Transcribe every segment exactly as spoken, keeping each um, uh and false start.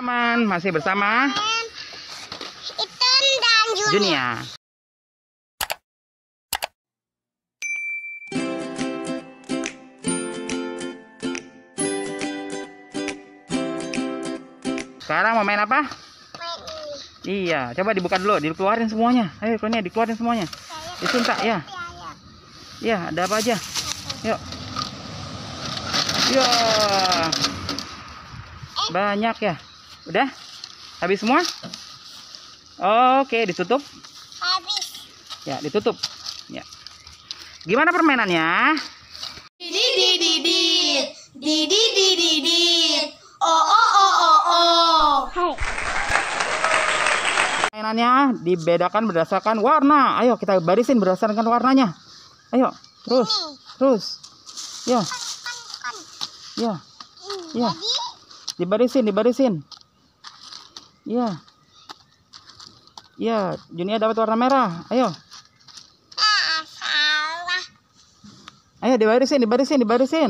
Teman, masih bersama Ethan dan Junia. Junia. Sekarang mau main apa? Main ini. Iya, coba dibuka dulu, dikeluarin semuanya. Ayo, Konia, dikeluarin semuanya. Disuntak ya. Iya, ada apa aja? Yuk. Ya. Banyak ya. Udah? Habis semua? Oke, ditutup. Habis. Ya, ditutup. Ya. Gimana permainannya? Didi didi didi didi didi. Oh oh oh oh oh. Hai. Permainannya dibedakan berdasarkan warna. Ayo kita barisin berdasarkan warnanya. Ayo, terus. Terus. Ya. Kan Ya. ini. Ya. Jadi Dibarisin, dibarisin. Ya. Ya, Junia dapat warna merah. Ayo. ah salah. Ayo dibarisin, dibarisin, dibarisin.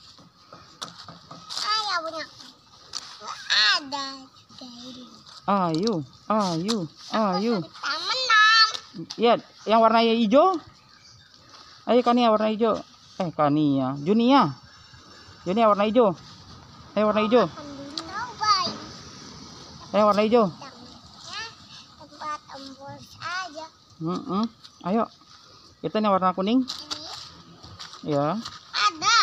Ayah punya. Ada juga ini. Ayo, ayo, ayo. Kita menang. Ya, yang warna hijau. Ayo Kania warna hijau. Eh, Kania. Junia. Junia warna hijau. Ayo warna hijau. Coba ini. Ayo warna hijau. Tangannya tempat embus aja. Mm-mm. Ayo. Kita yang warna kuning. Ini Ya, ada.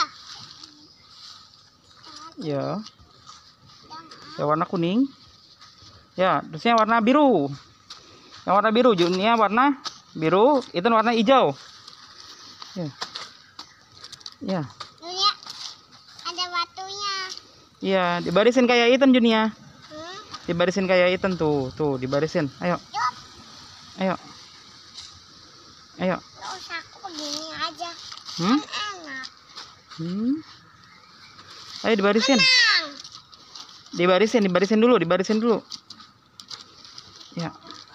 ya. Ya warna kuning. Ya, terusnya warna biru. Yang warna biru, Junia warna biru, itu warna hijau. Ya. Ya. Junia ada batunya. Ya, dibarisin kayak Ethan Junia. Hmm? Dibarisin kayak Ethan tuh, tuh dibarisin. Ayo. Yuk, Ayo. Ayo. nggak usah aku begini aja. Hmm? Kan enak. Hmm. Ayo dibarisin. Menang. Dibarisin, dibarisin dulu, dibarisin dulu. Ya.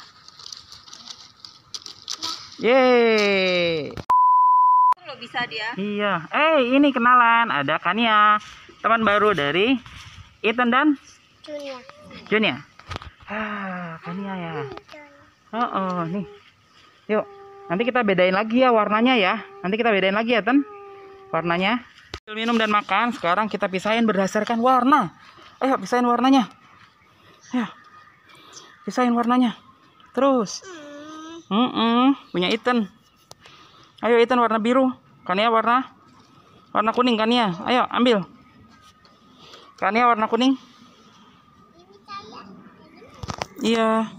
Yeay. Lo bisa dia. Iya. Eh, ini kenalan. Ada Kania, teman baru dari Ethan dan Junia. Junia. Ah, Kania ya. Oh, oh, nih. Yuk. Nanti kita bedain lagi ya warnanya ya. Nanti kita bedain lagi ya, Ten. Warnanya. Minum dan makan. Sekarang kita pisahin berdasarkan warna. Ayo, pisahin warnanya. Ayo. Pisahin warnanya. Terus. Hmm. Mm-mm, punya Ethan. Ayo Ethan warna biru. Kania warna warna kuning Kania. Ayo ambil. Kania warna kuning. Iya.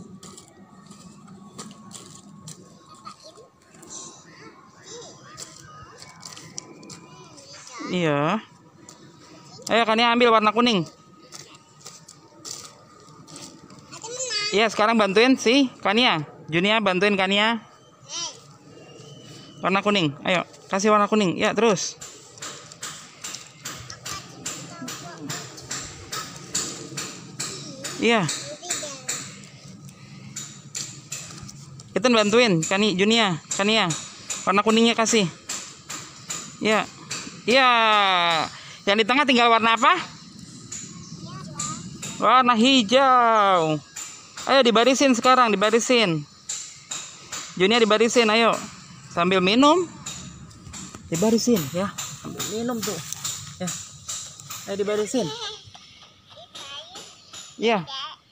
Iya. Ayo Kania ambil warna kuning. Iya, sekarang bantuin si Kania. Junia bantuin Kania. Warna kuning. Ayo, kasih warna kuning. Ya, terus. Iya. Ethan bantuin Kani Junia, Kania. Warna kuningnya kasih. Ya. Iya. Yang di tengah tinggal warna apa? Warna hijau. Ayo dibarisin sekarang, dibarisin. Junia dibarisin, ayo. Sambil minum. Dibarisin ya. Sambil minum tuh. Ya. Ayo dibarisin. Iya.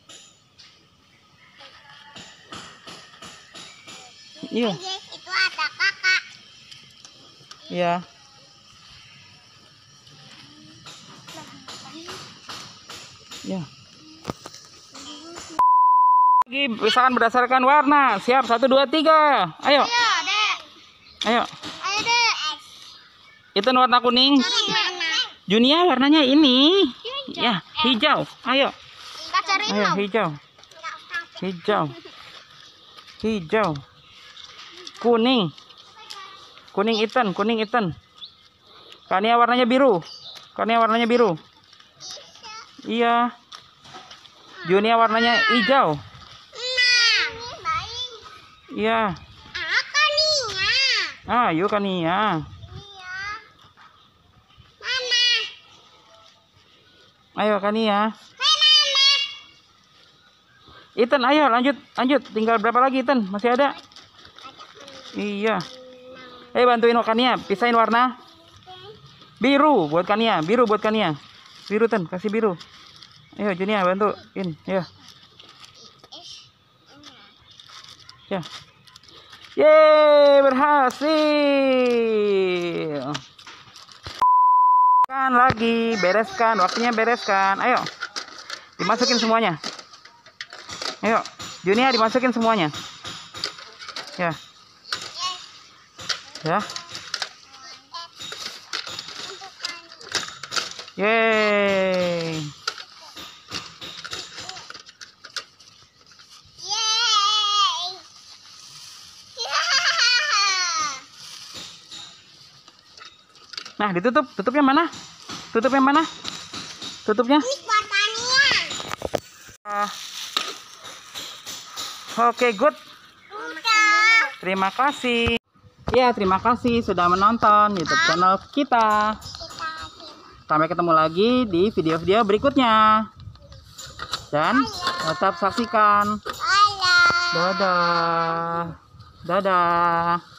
Iya. Itu ada kakak. Iya. Ya. Lagi misalkan berdasarkan warna. Siap, satu, dua, tiga. Ayo. Ayo, Dek. Ayo. Ayo, Dek. Itu warna kuning. Cari mana? Junia warnanya ini. Ya, hijau. Ayo. Kita cari Ayo, hijau. Hijau. Hijau. Kuning. Kuning Ethan, kuning Ethan. Kania warnanya biru. Kania warnanya biru. Iya. Junia warnanya hijau. Nah, ini baik. Iya. Ah, Kania. Ayo Kania. Iya. Mama. Ayo Kania. Hai, Mama. Ethan, ayo lanjut, lanjut. Tinggal berapa lagi, Ethan? Masih ada? Iya. Eh, bantuin Kania, pisahin warna. Biru buat Kania, biru buat Kania. Biru, Tan, kasih biru. Ayo, Junia, bantuin. Ya. Ya. Yeay, berhasil. Kan lagi, bereskan, waktunya bereskan. Ayo. Dimasukin semuanya. Ayo, Junia dimasukin semuanya. Ya. Ya. Yeay. Nah, ditutup. Tutupnya mana? Tutupnya mana? Tutupnya? Ah. Oke, good. Terima kasih. Ya, terima kasih sudah menonton YouTube channel kita. Sampai ketemu lagi di video-video berikutnya. Dan tetap saksikan. Dadah. Dadah.